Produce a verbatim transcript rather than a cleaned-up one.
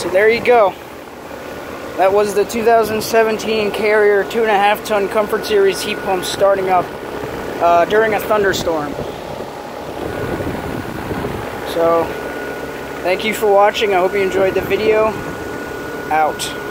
So there you go. That was the two thousand seventeen Carrier two and a half ton Comfort Series heat pump starting up uh, during a thunderstorm. So, thank you for watching. I hope you enjoyed the video. Out.